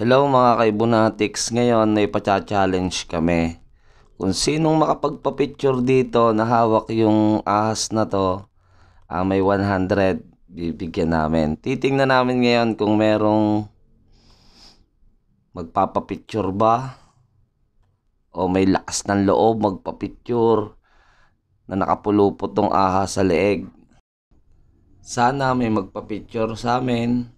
Hello mga kaibonatics, ngayon may pacha-challenge kami. Kung sinong makapagpa-picture dito na hawak yung ahas na to, may 100 bibigyan namin. Titingnan namin ngayon kung merong magpapa-picture ba o may lakas ng loob magpa-picture na nakapulupot tong ahas sa leeg. Sana may magpa-picture sa amin.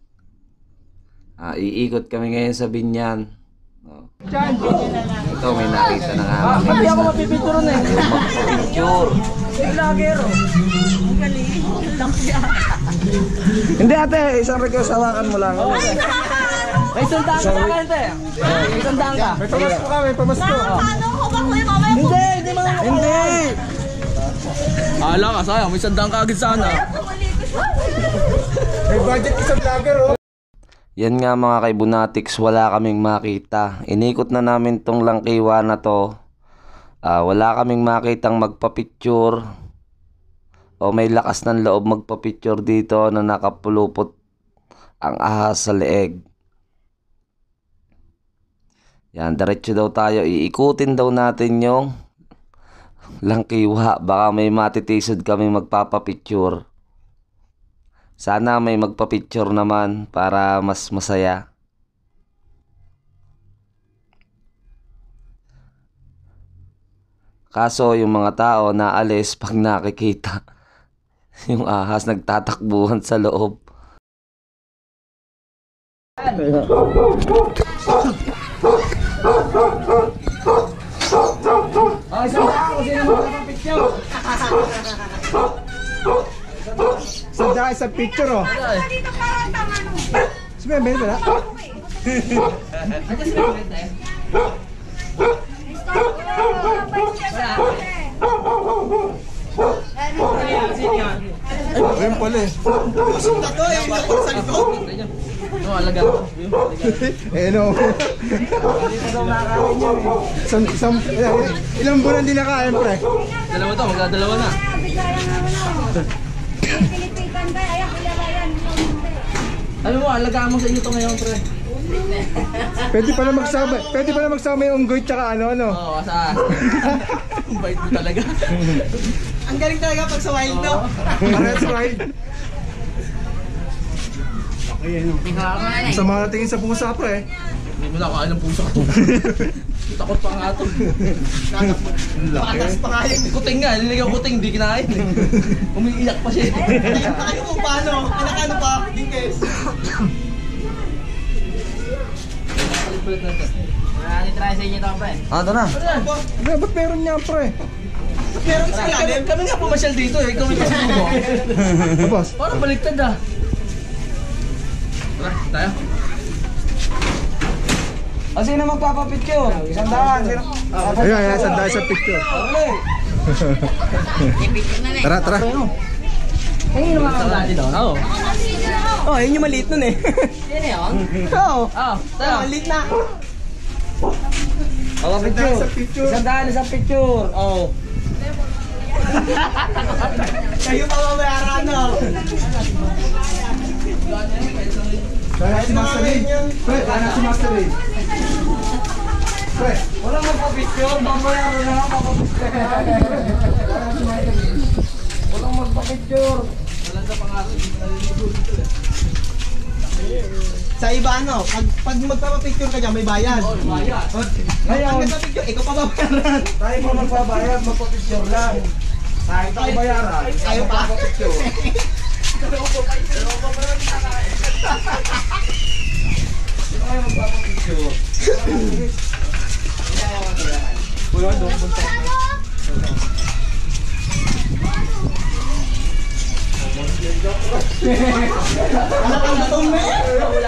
Iikot kami ngayon sa Binyan. Ito may nakita na nga. Hindi ako mapipicture na eh. Magpa-picture. Lagero. Ang galing. Hindi ate, isang request, hawakan mo lang. May sundaan ka sa akin ate. May sundaan ka. May pamasko ka, may pamasko. Paano ko ba kuya mamaya po? Hindi mga hindi. Ala ka, sayang. May sundaan ka agad sana. May budget isang lagero. Yan nga mga kaibonatics, wala kaming makita. Inikot na namin tong langkiwa na to. Wala kaming makitang magpa-picture o may lakas ng loob magpa-picture dito na nakapulupot ang ahas sa leeg. Yan, diretso daw tayo. Iikutin daw natin yung langkiwa. Baka may matitisod kaming magpapa-picture. Sana may magpa-picture naman para mas masaya. Kaso yung mga tao naalis pag nakikita yung ahas nagtatakbuhan sa loob. Ay, saan ako sino magpapicture? Sadya sa picture oh. Dito parang tama nung. Si Bebe wala? Ayun pala eh. Sunta to eh. Sa likod. Ano alaga ko? Eh no. Ilang buwan din nakain pre? Dalawa to, magdadalawa na. Pilipitan ba? Ayan, kuya Ryan. Ano mo, alagaan mo sa inyo to ngayon, pre. Pwede pala magsama yung unggoy tsaka ano. Oo, asa. Ang bait mo talaga. Ang galing talaga pag sa wild no. Parehas wild. Ayan o. Masama na tingin sa pusa pre. Hindi mo nakain ng pusa ko. Takot pa nga ito. Patas pa nga yun. Kuting nga, niligaw kuting, hindi kinain. Umiiyak pa siya. Iyak pa kayo kung paano. Pinakano pa, Dinkes. Try sa inyo ito, pre. Ito na. Ba't meron niya pre? Pero kami nga pumasyal dito eh. Ikaw may pasalubong. Boss. Parang baliktad ah. Tara, tayo. Sino magpapapicture? Isang daan. Ayan, sadya sa picture. Tara. Ayun yung mga dati doon. Oo. Oh, yun yung maliit nun eh. Yan yun? Oo. Oo. Tayo, maliit na. Oo, picture. Isang picture. Oo. Kayo pa mabayaran no? Kaya si Master Ray. Pre, kaya si Master Ray. Pre, Walang magpa-picture. Mabayaran na lang magpa-picture. Walang magpa-picture. Walang sa pangalan. Sa iba ano, pag magpapapicture ka dyan, may bayad. Oo, may bayad. Ngayon, magpapicture, ikaw pa babayaran. tayo mo magbabayad, magpa-picture lang. Tayo tayo bayaran. Ayaw pa? Magpa-picture. Sino kayo magpapapicture? Wala doon punta. Ang gutom na yan?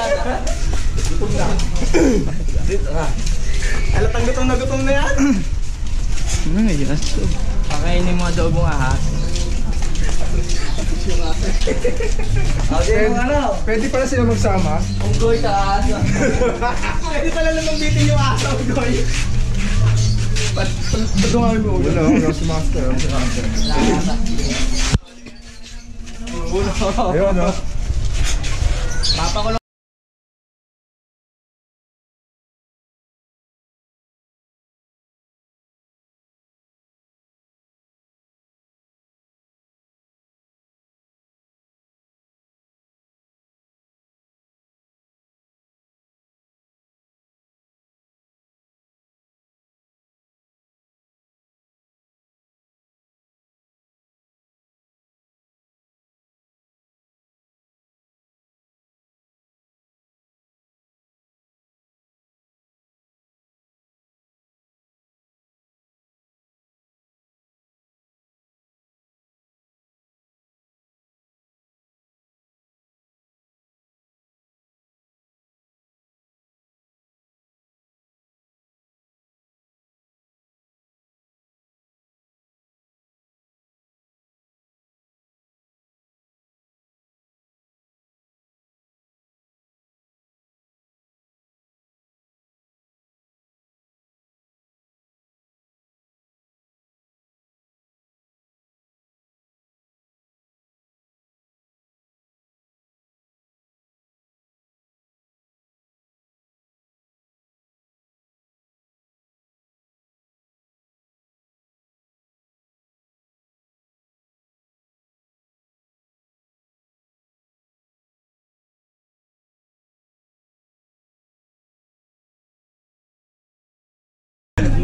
Halatang gutom na yan? Ano nga yan? Pakainin mo daw mong ahas. Pwede pala sila magsama. Unggoy sa ahas. Pwede pala namang bitin yung ahas sa unggoy. Padungan mo ulo. Wala, si Master. Ayun, no? Papakulong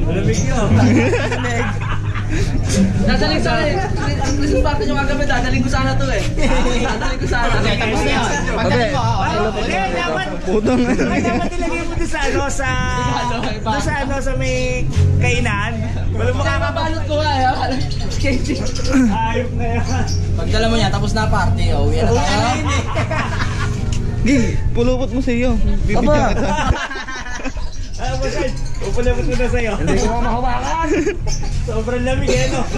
Malamig yun. Dadaling sana eh. Christmas party nyo kagabi, dadaling ko sana to eh. Dadaling ko sana. Dapat ilagay mo doon sa ano, sa may kainan. Wala mo Makakabalot ko nga eh. Ayop na yan. Pagdala mo niya, tapos na party. Uwi na tayo. Pulupot mo sa iyo. Aba! Ano ba siya? Upulabot ko na sa'yo. Hindi ko mahawakan. Sobrang lamig eh, no?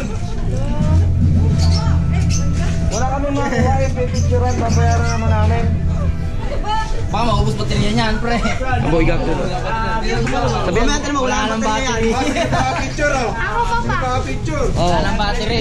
Wala kami makuha yung pipicturean, babayaran naman namin. Baka maubos pa tiniyan yan, pre. Aboy gag ko. Sabihin natin mo, wala nang battery. Picture oh. Ako pa pa. Picture. Wala nang battery.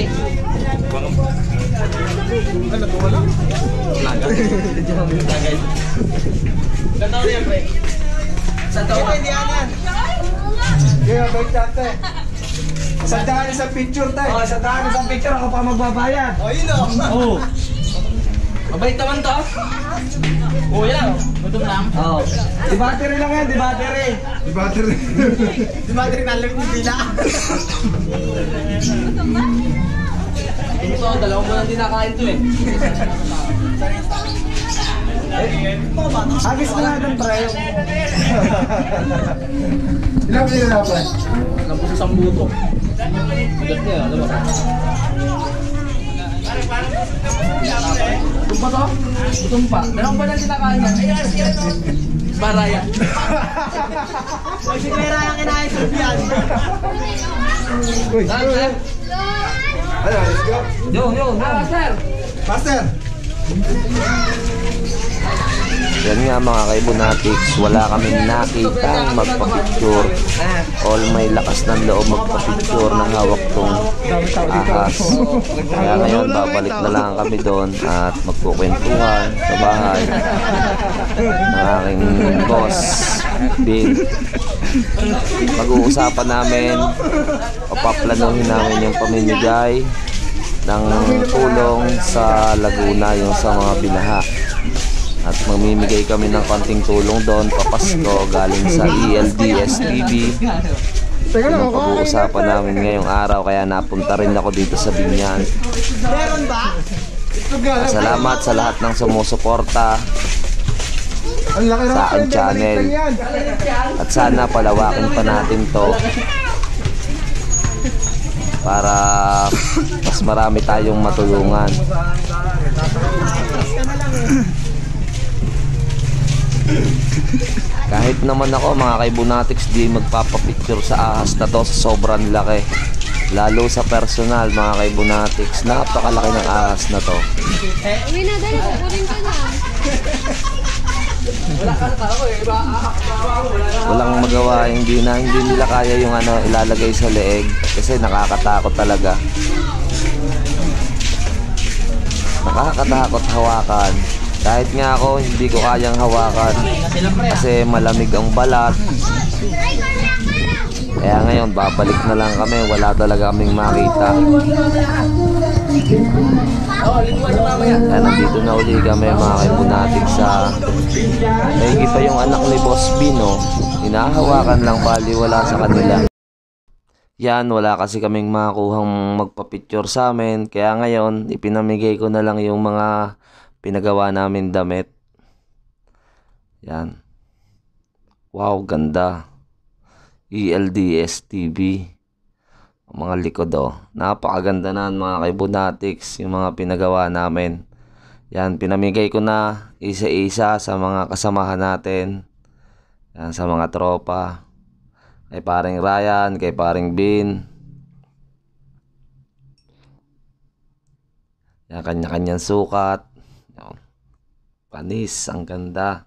Ilan taon yan, pre? Isang taon na. Kaya balik dati. Sandaan sa picture tayo. Oh, sandaan sa picture ako pa magbabayad. O, yun o. Oh. Mabalik naman to. O, yan o. Gutom lang. Oh. Di battery lang yan, di battery. Di battery. Di ba rin nalang yung pila? Ito, dalawang buwan din nakain to eh. Agis na natin pre. Ilang pila na pre? Alam ko sa sambuto. Bigat niya, alam mo. Gutom pa to? Gutom pa. Dalawang buwan lang kinakain yan. Ay, siya to. Para yan. Pag si Pera yung kinain sa biyan. Uy, Saan, sir? ano, let's go. Yo, sir. Master. Yan nga mga kaibonatics, wala kaming nakitang magpa-picture. All may lakas ng loob magpa-picture ng hawak tong ahas. Kaya ngayon babalik na lang kami doon at magkukwentuhan sa bahay ng aking boss, Bill. Mag-uusapan namin o paplanuhin namin yung pamimigay ng tulong sa Laguna, yung sa mga binaha. At mamimigay kami ng konting tulong doon papasko galing sa ELDS-TV. Yung pag-uusapan namin ngayong araw, kaya napunta rin ako dito sa Binyan. Meron ba? Salamat sa lahat ng sumusuporta Ang laki sa aking channel. At sana palawakin pa natin to para mas marami tayong matulungan. Kahit naman ako mga kaibonatics, di magpapapicture sa ahas na to sa sobrang laki. Lalo sa personal mga kaibonatics, napakalaki ng ahas na to. Uwi na dali, kukunin ko na. Wala ka na tao eh. Walang magawa, hindi nila kaya yung ano ilalagay sa leeg kasi nakakatakot talaga. Nakakatakot hawakan. Kahit nga ako hindi ko kayang hawakan kasi malamig ang balat. Kaya ngayon babalik na lang kami, wala talaga kaming makita. Kaya nandito na uli kami mga kaibonatics sa may pa yung anak ni Boss Bino. Hinahawakan lang, bali wala sa kanila. Yan, wala kasi kaming makuhang magpa-picture sa amin. Kaya ngayon ipinamigay ko na lang yung mga pinagawa namin damit. Yan. Wow, ganda. ELDS TV. Ang mga likod oh. Napakaganda na mga kaibonatics yung mga pinagawa namin. Yan, pinamigay ko na isa-isa sa mga kasamahan natin. Yan, sa mga tropa. Kay paring Ryan, kay paring Bin. Yan, kanya-kanyang sukat. Yan. Panis, ang ganda.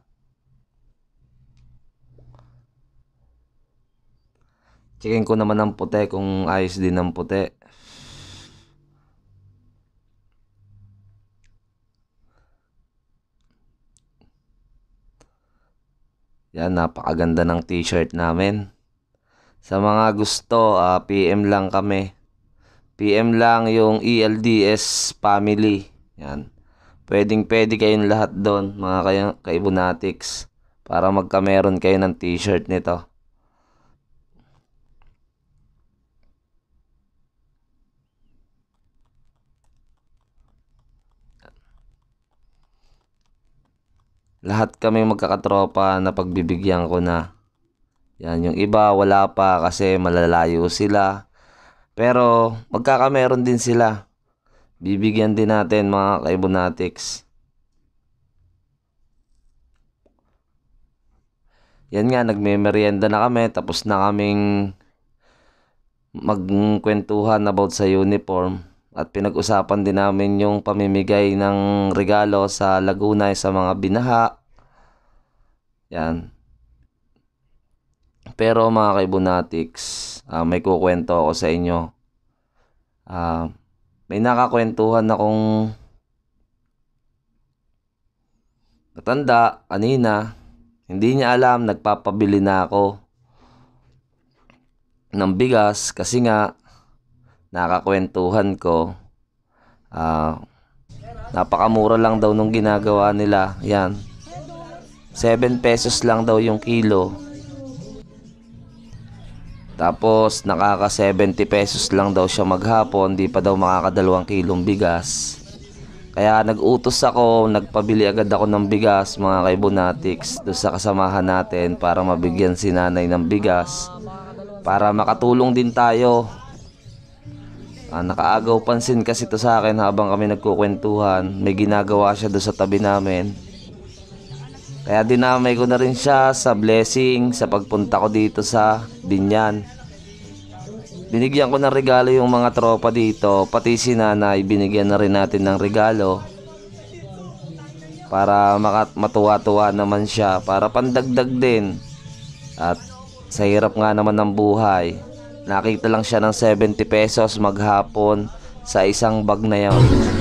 Checkin ko naman ang puti kung ayos din ang puti. Yan, napakaganda ng t-shirt namin. Sa mga gusto, PM lang kami. PM lang yung ELDS family. Yan. Pwedeng-pwede kayong lahat doon, mga kaibonatics, para magkameron kayo ng t-shirt nito. lahat kami magkakatropa na pagbibigyan ko na. Yan, yung iba wala pa kasi malalayo sila. Pero magkakameron din sila. Bibigyan din natin mga kaibonatics. Yan nga, nagme-merienda na kami. Tapos na kaming magkwentuhan about sa uniform. At pinag-usapan din namin yung pamimigay ng regalo sa Laguna sa mga binaha. Yan. Pero mga kaibonatics, may kukwento ako sa inyo. May nakakwentuhan akong matanda kanina. Hindi niya alam, nagpapabili na ako ng bigas kasi nga nakakwentuhan ko. Napakamura lang daw nung ginagawa nila. Yan. 7 pesos lang daw yung kilo. Tapos nakaka 70 pesos lang daw siya maghapon. Di pa daw makaka2 kilong bigas. Kaya nag-utos ako, nagpabili agad ako ng bigas mga kaibonatics doon sa kasamahan natin para mabigyan si nanay ng bigas. Para makatulong din tayo. Nakaagaw pansin kasi to sa akin habang kami nagkukwentuhan. May ginagawa siya doon sa tabi namin. Kaya dinamay ko na rin siya sa blessing sa pagpunta ko dito sa Binyan. Binigyan ko ng regalo yung mga tropa dito. Pati si nanay binigyan na rin natin ng regalo. Para matuwa-tuwa naman siya. Para pandagdag din. At sa hirap nga naman ng buhay, nakita lang siya ng 70 pesos maghapon sa isang bag na yun.